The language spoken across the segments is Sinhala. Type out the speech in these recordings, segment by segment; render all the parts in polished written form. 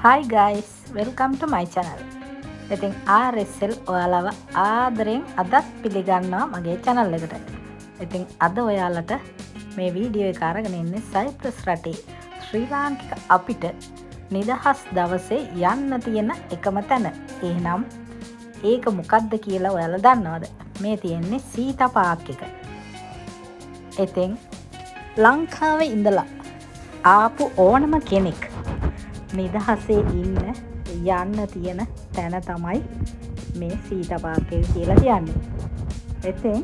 Hi guys, welcome to my channel. ඉතින් RSL ඔයාලව ආදරෙන් අදත් පිළිගන්නවා මගේ channel එකට. ඉතින් අද ඔයාලට මේ වීඩියෝ එක අරගෙන ඉන්නේ සයිප්‍රස් රටේ ශ්‍රී ලාංකික අපිට නිදහස් දවසේ යන්න තියෙන එකම තැන. එහෙනම් ඒක මොකක්ද කියලා ඔයාලා දන්නවද? මේ තියෙන්නේ සීතා පාක් එක. ඉතින් ලංකාවේ ඉඳලා ආපු ඕනම කෙනෙක් නිදහසේ ඉන්න යන්න තියෙන තැන තමයි මේ සීතා පාක් එක කියලා කියන්නේ. ඉතින්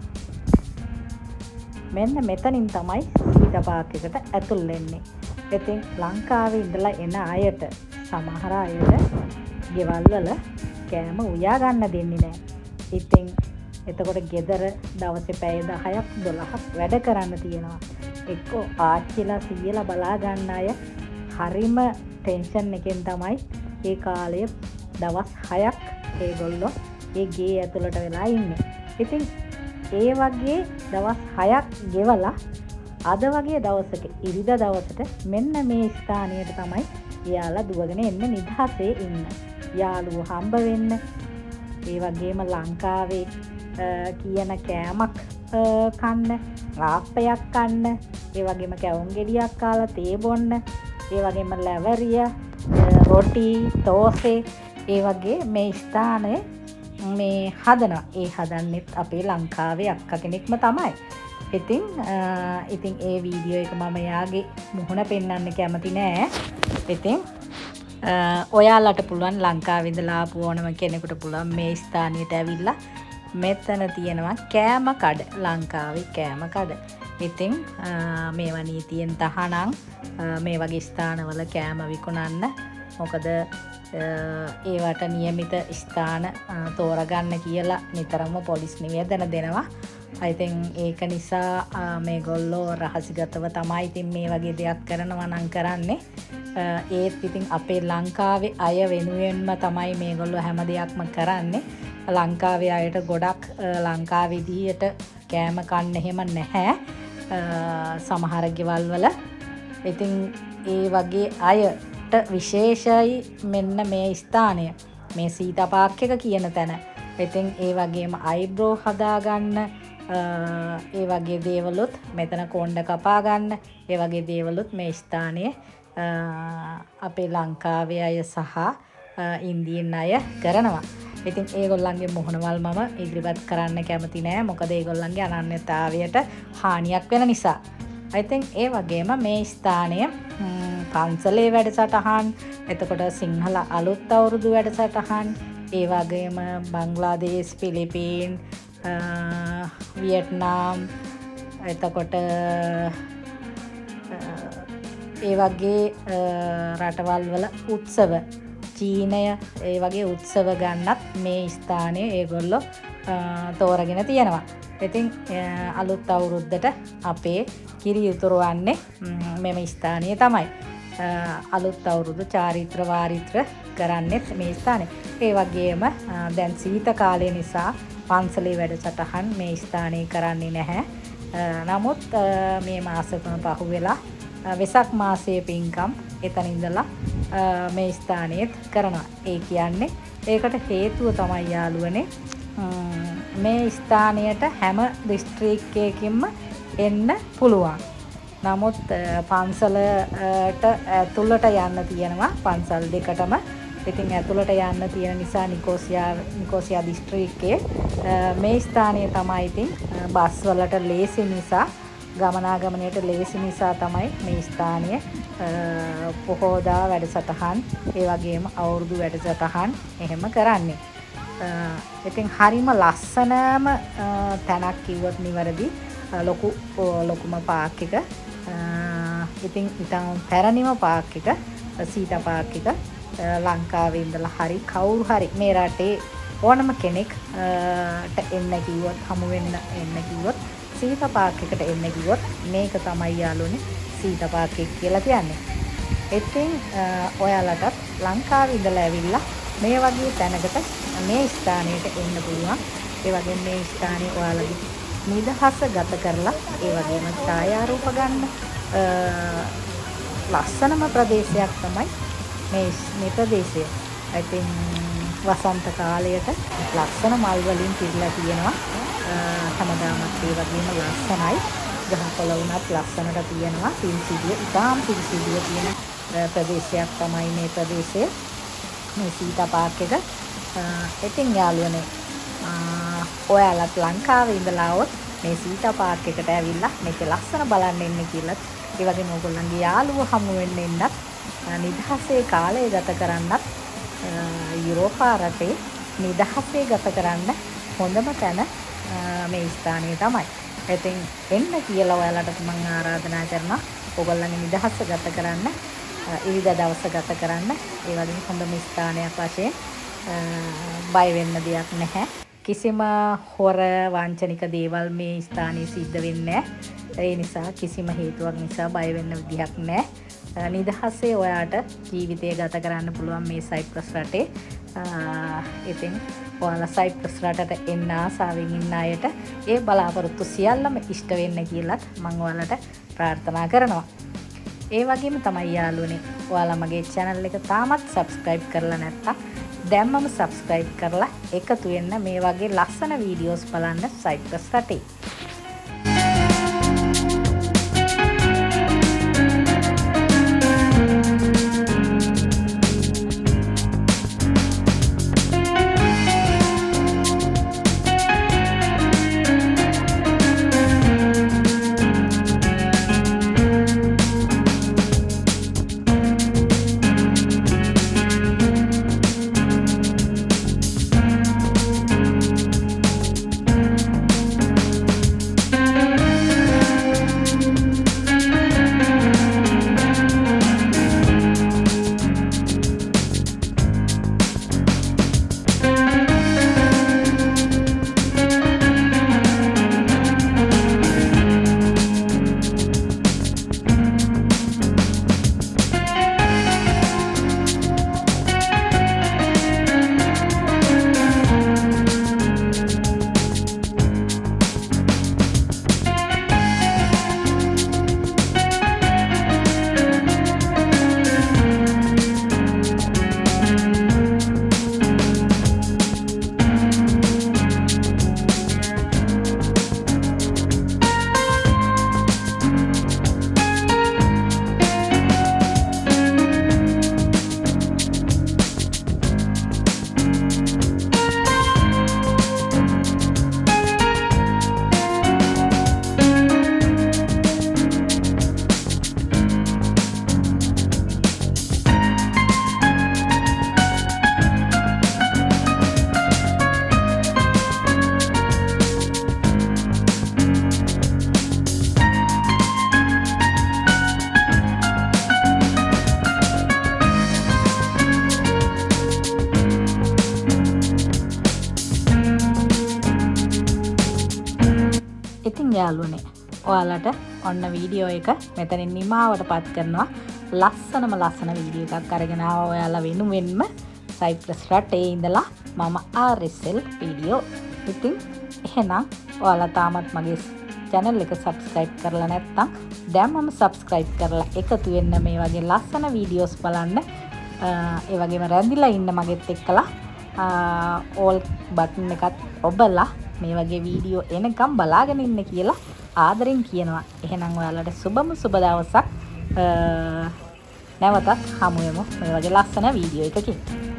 මෙන්න මෙතනින් තමයි සීතා පාක් එකට ඇතුල් වෙන්නේ. ඉතින් ලංකාවේ ඉඳලා එන අයට සමහර අයට ගෙවල් වල කෑම උයා ගන්න දෙන්නේ නැහැ. ඉතින් එතකොට ගෙදර දවසේ පැය 10ක් 12ක් වැඩ කරන්න තියෙනවා. එක්කෝ ආච්චිලා සීයලා බලා ගන්න අය හරිම ටෙන්ෂන් එකෙන් තමයි ඒ කාලය දවස් 6ක් ඒගොල්ලෝ ඒ ගේ ඇතුළට වෙලා ඉන්නේ. ඉතින් ඒ වගේ දවස් 6ක් ගෙවලා අද වගේ දවසක ඉරිදා දවසට මෙන්න මේ ස්ථානයට තමයි යාලා දුවගෙන එන්නේ නිදහසේ ඉන්න. යාළුවෝ හම්බ වෙන්න. ඒ වගේම ලංකාවේ කියන කෑමක් කන්න, ආප්පයක් කන්න, ඒ වගේම කැවුම් ගෙඩියක් කාලා තේ බොන්න, ඒ වගේම ලැවරිය, රොටි, තෝසේ ඒ වගේ මේ ස්ථානයේ මේ හදනවා. ඒ හදන්නෙත් අපේ ලංකාවේ අක්කා කෙනෙක්ම තමයි. ඉතින් ඒ වීඩියෝ එක මම යාගේ මුහුණ පෙන්වන්න කැමති නෑ. ඉතින් ඔයාලට පුළුවන් ලංකාවේ ඉඳලා ආපු ඕනම කෙනෙකුට පුළුවන් මේ ස්ථානයට ඇවිල්ලා මෙතන තියෙනවා කෑම කඩ, ලංකාවේ කෑම කඩ. ඉතින් මේවා නීතියෙන් තහනම් මේ වගේ ස්ථානවල කෑම විකුණන්න. මොකද ඒවට නියමිත ස්ථාන තෝරගන්න කියලා නිතරම පොලිස් නිවේදන දෙනවා. ඉතින් ඒක නිසා මේගොල්ලෝ රහසිගතව තමයි ඉතින් මේ වගේ දෙයක් කරනවා නම් කරන්නේ. ඒත් ඉතින් අපේ ලංකාවේ අය වෙනුවෙන්ම තමයි මේගොල්ලෝ හැම දෙයක්ම කරන්නේ. ලංකාවේ අයට ගොඩක් ලංකාවේ විදියට කෑම කන්න එහෙම නැහැ සමහර ගෙවල් වල. ඉතින් ඒ වගේ අයට විශේෂයි මෙන්න මේ ස්ථානය, මේ සීතා පාක් එක කියන තැන. ඉතින් ඒ වගේම අයිබ්‍රෝ හදාගන්න, ඒ වගේ දේවලුත් මෙතන කොණ්ඩ කපා ගන්න, ඒ වගේ දේවලුත් මේ ස්ථානයේ අපේ ලංකාවේ අය සහ ඉන්දියන් අය කරනවා. ඉතින් ඒගොල්ලන්ගේ මුහුණවල් මම ඉදිරිපත් කරන්න කැමති නෑ. මොකද ඒගොල්ලන්ගේ අනන්‍යතාවයට හානියක් වෙන නිසා. ඉතින් ඒ වගේම මේ ස්ථානය පන්සලේ වැඩසටහන්, එතකොට සිංහල අලුත් අවුරුදු වැඩසටහන්, ඒ වගේම බංග්ලාදේශ, පිලිපීන්, වියට්නාම්, එතකොට ඒ වගේ රටවල් වල උත්සව, චීනය ඒ වගේ උත්සව ගන්නත් මේ ස්ථානයේ ඒගොල්ලෝ තෝරගෙන තියෙනවා. ඉතින් අලුත් අවුරුද්දට අපේ කිරි උතුරවන්නේ මෙම ස්ථානයේ තමයි. අලුත් අවුරුදු චාරිත්‍ර වාරිත්‍ර කරන්නෙත් මේ ස්ථානයේ. ඒ වගේම දැන් සීත කාලය නිසා පන්සලේ වැඩසටහන් මේ ස්ථානයේ කරන්නේ නැහැ. නමුත් මේ මාසෙකම පහුවෙලා වෙසක් මාසයේ පින්කම් එතන ඉඳලා මේ ස්ථානයේත් කරනවා. ඒ කියන්නේ ඒකට හේතුව තමයි යාළුවනේ මේ ස්ථානයට හැම දිස්ත්‍රික්කයකින්ම එන්න පුළුවන්. නමුත් පන්සලට ඇතුළට යන්න තියෙනවා, පන්සල් දෙකටම. ඉතින් ඇතුළට යන්න තියෙන නිසා නිකෝසියා දිස්ත්‍රික්කයේ මේ ස්ථානය තමයි ඉතින් බස් වලට ලේසි නිසා, ගමනාගමනයට ලේසි නිසා තමයි මේ ස්ථානය පොහෝදා වැඩසටහන්, ඒ වගේම අවුරුදු වැඩසටහන් එහෙම කරන්නේ. ඉතින් හරිම ලස්සනම තැනක් කිව්වොත් නිවැරදි. ලොකුම පාක් එක. ඉතින් ඉතින් පැරණිම පාක් එක, සීතා පාක් එක. ලංකාවේ ඉඳලා හරි කවුරු හරි මේ රටේ ඕනම කෙනෙක් එන්න කිව්වොත්, හමු වෙන්න එන්න කිව්වොත්, සීතා පාක් එකට එන්න කිව්වොත් මේක තමයි යාළුවනේ සීතා පාක් එක කියලා කියන්නේ. ඉතින් ඔයාලටත් ලංකාවේ ඉඳලා ඇවිල්ලා මේ වගේ තැනකට, මේ ස්ථානයට එන්න පුළුවන්. ඒ වගේම මේ ස්ථානයේ ඔයාලගේ නිදහස ගත කරලා, ඒ වගේම ඡායාරූප ගන්න ලස්සනම ප්‍රදේශයක් තමයි මේ ප්‍රදේශය. ඉතින් වසන්ත කාලයට ලස්සන මල් වලින් පිරලා තියෙනවා. හැමදාමත් ඒ වගේම ලස්සනයි. ගහකොළ වුණත් ලස්සනට තියෙනවා. පිරිසිදුව ඉතාම පිරිසිදුව තියෙන ප්‍රදේශයක් තමයි මේ ප්‍රදේශය. මේ සීතා පාක් එක. ඉතින් යාළුවනේ ඔයාලත් ලංකාවේ ඉඳලා આવොත් මේ සීතා පාක් එකට ඇවිල්ලා මේක ලස්සන බලන්න එන්න කියලා. ඒ වගේම ඕගොල්ලන්ගේ යාළුවෝ හමු වෙන්න එන්නත් නිදහසේ කාලය ගත කරන්නත් යුරෝපා රටේ නිදහසේ ගත කරන්න හොඳම තැන මේ ස්ථානය තමයි. ඉතින් එන්න කියලා ඔයාලට මම ආරාධනා කරනවා. ඕගොල්ලන්ගේ නිදහස ගත කරන්න, ඉරිදා දවස ගත කරන්න. ඒ වගේම හොඳම ස්ථානයක් වශයෙන් බය වෙන්න දෙයක් නැහැ. කිසිම හොර වංචනික දේවල් මේ ස්ථානයේ සිද්ධ වෙන්නේ නැහැ. ඒ නිසා කිසිම හේතුවක් නිසා බය වෙන්න විදිහක් නැහැ. නිදහසේ ඔයාට ජීවිතය ගත කරන්න පුළුවන් මේ සයිප්‍රස් රටේ. ඉතින් ඔයාලා සයිප්‍රස් රටට එන්න ආසාවෙන් ඉන්න අයට ඒ බලාපොරොත්තු සියල්ලම ඉෂ්ට වෙන්න කියලාත් මම ඔයාලට ප්‍රාර්ථනා කරනවා. ඒ වගේම තමයි යාළුවනේ ඔයාලා මගේ channel එක තාමත් subscribe කරලා නැත්නම් දැම්මම subscribe කරලා එකතු වෙන්න මේ වගේ ලස්සන වීඩියෝස් බලන්න සයිප්‍රස් රටේ. ඉතින් යාළුවනේ ඔයාලට ඔන්න වීඩියෝ එක මෙතනින් නිමාවට පත් කරනවා. ලස්සන වීඩියෝ එකක් අරගෙන ආවා ඔයාලා වෙනුවෙන්ම සයිප්‍රස් රටේ ඉඳලා මම RSL වීඩියෝ. ඉතින් එහෙනම් ඔයාලා තාමත් මගේ channel එක subscribe කරලා නැත්නම් දැන්මම subscribe කරලා එකතු වෙන්න මේ වගේ ලස්සන වීඩියෝස් බලන්න. ඒ වගේම රැඳිලා ඉන්න මගෙත් එක්කලා all button එකත් ඔබලා මේ වගේ වීඩියෝ එනකම් බලාගෙන ඉන්න කියලා ආදරෙන් කියනවා. එහෙනම් ඔයාලට සුබම සුබ දවසක්. නැවතත් හමු වෙමු මේ වගේ ලස්සන වීඩියෝ එකකින්.